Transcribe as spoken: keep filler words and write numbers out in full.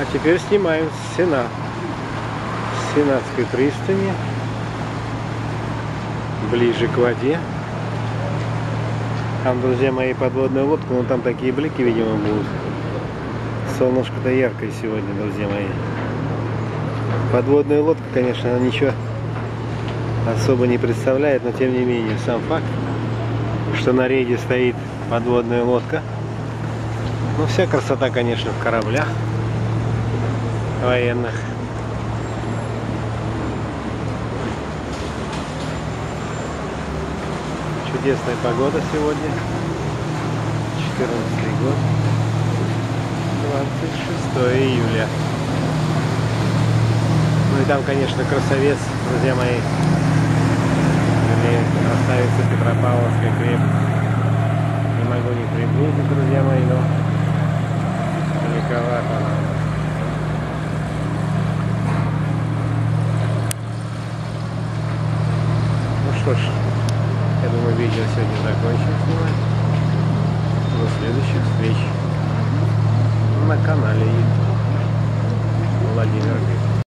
А теперь снимаем с Сенат. С Сенатской пристани. Ближе к воде. Там, друзья мои, подводная лодка, но там такие блики, видимо, будут. Солнышко-то яркое сегодня, друзья мои. Подводная лодка, конечно, она ничего особо не представляет, но тем не менее, сам факт, что на рейде стоит подводная лодка. Ну, вся красота, конечно, в кораблях военных. Чудесная погода сегодня. четырнадцатый год. двадцать шестое июля. Ну и там, конечно, красавец, друзья мои. Красавица Петропавловская крепость. Не могу не приблизить, друзья мои, но далековато она. Ну что ж, я думаю, видео сегодня закончим снимать. До следующих встреч на канале Владимир Григорьевич.